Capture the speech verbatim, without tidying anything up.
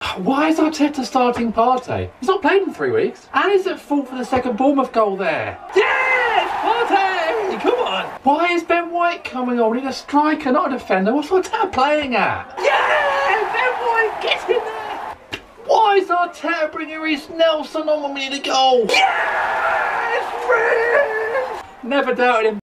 Why is Arteta starting Partey? He's not played in three weeks. And he's at fault for the second Bournemouth goal there. Yes! Partey! Come on! Why is Ben White coming on? We need a striker, not a defender. What's Arteta playing at? Yeah! Ben White, get in there! Why is Arteta bringing Reece Nelson on when we need a goal? Yes! Brilliant! Never doubted him.